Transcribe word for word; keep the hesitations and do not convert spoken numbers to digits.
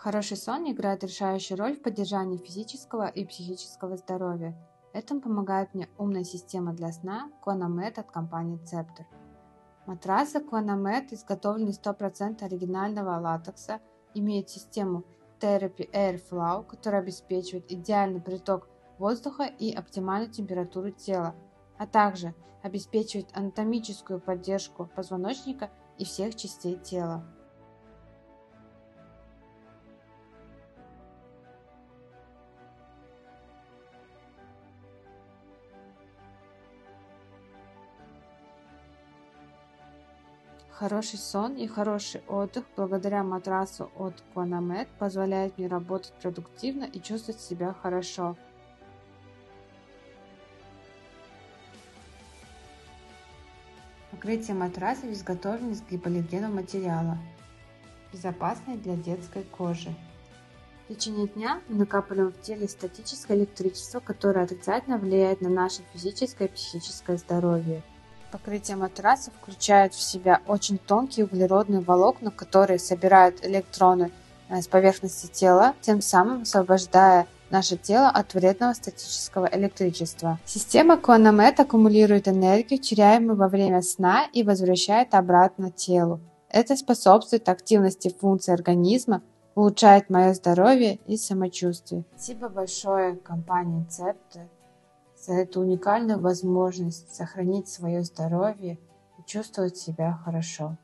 Хороший сон играет решающую роль в поддержании физического и психического здоровья. Этому помогает мне умная система для сна Conamed от компании Ceptor. Матрасы Conamed изготовлены из сто процентов оригинального латекса, имеют систему Therapy Airflow, которая обеспечивает идеальный приток воздуха и оптимальную температуру тела, а также обеспечивает анатомическую поддержку позвоночника и всех частей тела. Хороший сон и хороший отдых благодаря матрасу от Conamed позволяет мне работать продуктивно и чувствовать себя хорошо. Покрытие матраса изготовлено из гипоаллергенного материала, безопасное для детской кожи. В течение дня мы накапливаем в теле статическое электричество, которое отрицательно влияет на наше физическое и психическое здоровье. Покрытие матраса включает в себя очень тонкие углеродные волокна, которые собирают электроны с поверхности тела, тем самым освобождая наше тело от вредного статического электричества. Система Conamed аккумулирует энергию, теряемую во время сна, и возвращает обратно телу. Это способствует активности функций организма, улучшает мое здоровье и самочувствие. Спасибо большое компании Ceptor за эту уникальную возможность сохранить свое здоровье и чувствовать себя хорошо.